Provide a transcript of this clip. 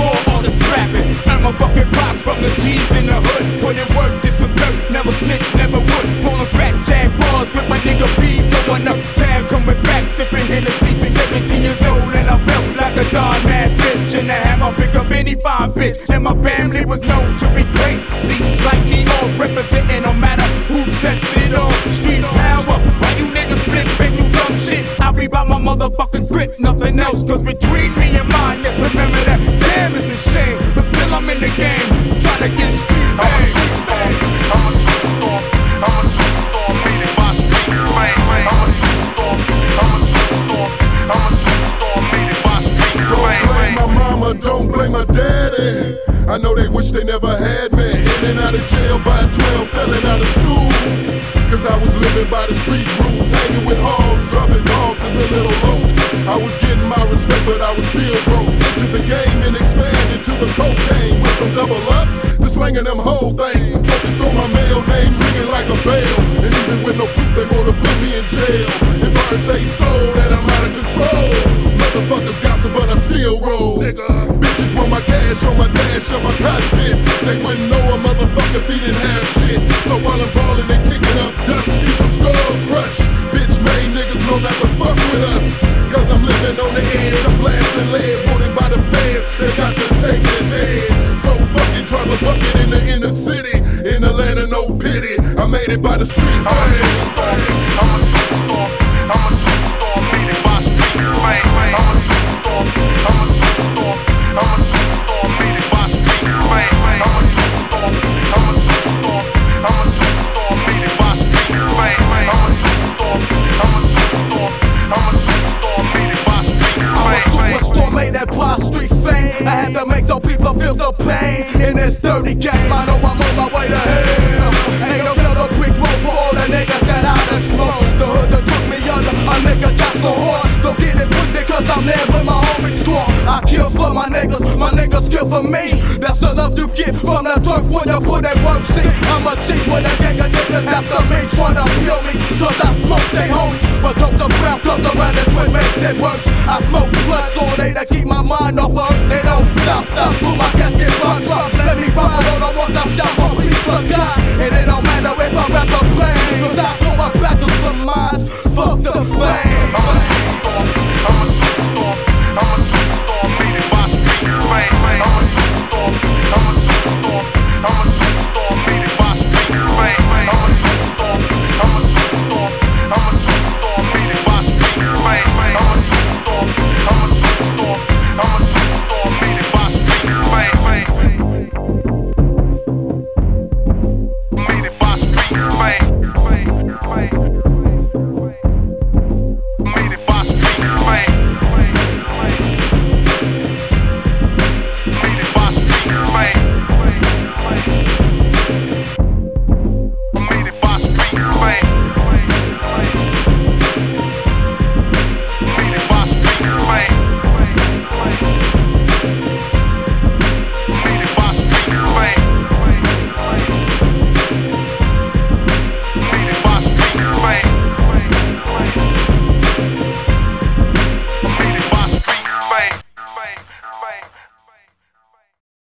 before all this rapping. I'm a fucking boss from the G's in the hood. Put in work, did some dirt, never snitch, never would. Pulling fat Jaguars with my nigga B. No one uptown, coming back, sipping Hennessy. 17 years old and I felt like a darn mad bitch. And the hammer pick up any fine bitch. And my family was known to be great. See, slightly all representing, no matter who sets it on. Street power, why you niggas flip and you dumb shit? I'll be by my motherfucking grip, nothing else. Cause between me and mine, let's remember that. Damn, it's a shame, but still I'm in the game, trying to get street bang. I'm a superstar, I'm a superstar, made it by street bang. I'm a superstar, I'm a superstar, I'm a superstar, made it by street bang. Don't blame my mama, don't blame my daddy. I know they wish they never had me. In and out of jail by 12, failing out of school. Cause I was living by the street rules, hanging with hogs, dropping dogs as a little loke. I was getting my respect, but I was still broke. Into the game and expanded to the cocaine. Went from double ups to slinging them whole things. Focused on my male name, ringing like a bell. And even with no proof, they wanna put me in jail. It burns a soul that I'm out of control. Motherfuckers gossip, but I still roll. Nigga, bitches want my cash on my dash, on my cockpit. They wouldn't know a motherfucker if he didn't have shit. So while I'm ballin' and kicking up dust, get your skull crushed. Bitch made niggas know not to fuck with us. Cause I'm living on the edge, I'm blasting lead, wanted by the fans. They got to take me dead. So fucking drive a bucket in the inner city. In Atlanta, no pity. I made it by the street. I'm a superstar, I'm a superstar, I'm a superstar, made it by street bang. I'm a superstar, I'm a superstar, I'm a superstar, made it by street bang. I'm a superstar, I'm a superstar, I'm a superstar, made it by street bang. I'm a superstar, I'm a superstar, I'm a superstar, made it by street bang. I'm a superstar made that by street fame. I had to make some people feel the pain in this dirty game. I know I'm on my way to hell. Ain't no little brick road for all the niggas that I done smoked. The hood that took me under, a nigga got no heart. Don't get it twisted cause I'm there with my homies score. I kill for my niggas kill for me. That's the love you get from the turf when you put that work. See, I'm a cheat with a gang of niggas after me tryna kill me. Cause I smoke they homie, but those the crap comes around, that's what makes it worse. I smoke blood all day to keep my mind off of earth. They don't stop, put my casket